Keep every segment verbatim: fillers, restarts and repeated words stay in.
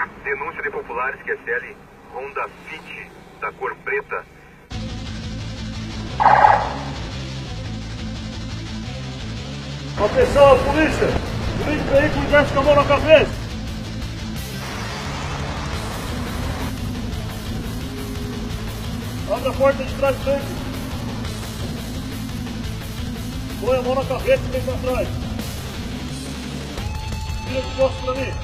Denúncia de populares que S L Honda Fit, da cor preta. Atenção, polícia! Polícia, veículo desce com a mão na cabeça! Abre a porta de trás do veículo! Põe a mão na cabeça e vem pra trás! Vira de costas pra mim!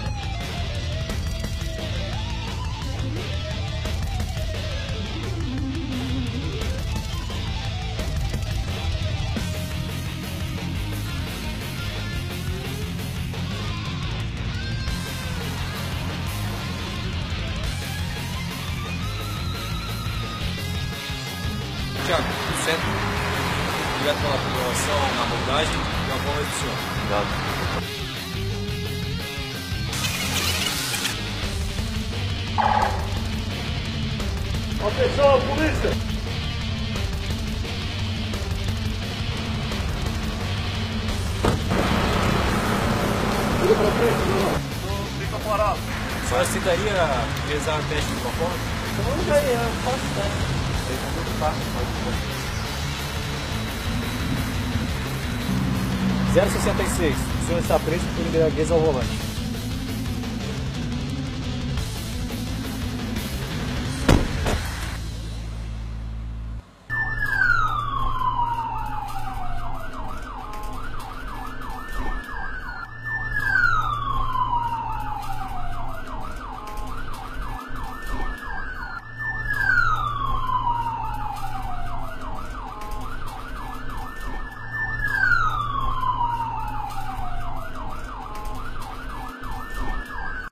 Tiago, tudo certo? Obrigado pela colaboração na abordagem e a bola é do senhor. Obrigado. Atenção, polícia! Vira pra frente, não fica parado. A senhora aceitaria realizar o teste de microfone? Não, já eu posso dar. zero sessenta e seis. O senhor está preso por embriaguez ao volante.